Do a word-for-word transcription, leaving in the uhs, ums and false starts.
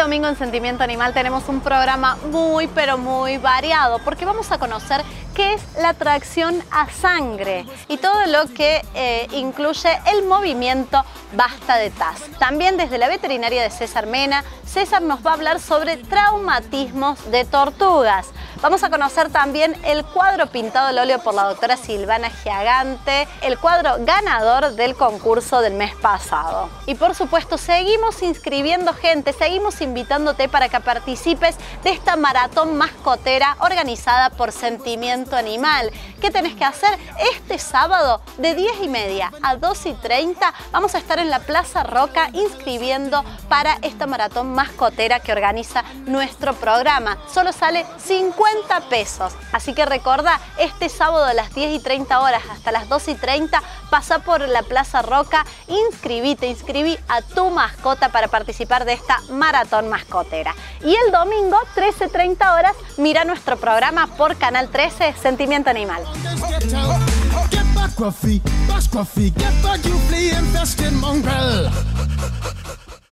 Este domingo en Sentimiento Animal tenemos un programa muy pero muy variado porque vamos a conocer qué es la tracción a sangre y todo lo que eh, incluye el movimiento Basta de T A S. También desde la veterinaria de César Mena, César nos va a hablar sobre traumatismos de tortugas. Vamos a conocer también el cuadro pintado al óleo por la doctora Silvana Giagante, el cuadro ganador del concurso del mes pasado. Y por supuesto seguimos inscribiendo gente, seguimos invitándote para que participes de esta maratón mascotera organizada por Sentimiento Animal. ¿Qué tenés que hacer? Este sábado de diez y media a dos y treinta vamos a estar en la Plaza Roca inscribiendo para esta maratón mascotera que organiza nuestro programa. Solo sale cincuenta pesos. Así que recordá, este sábado a las diez y treinta horas hasta las dos y treinta pasa por la Plaza Roca, inscribite, inscribí a tu mascota para participar de esta maratón mascotera. Y el domingo, trece y treinta horas, mira nuestro programa por Canal trece, Sentimiento Animal. Get back, Ruffy, bash Ruffy, get back, you flea infested mongrel.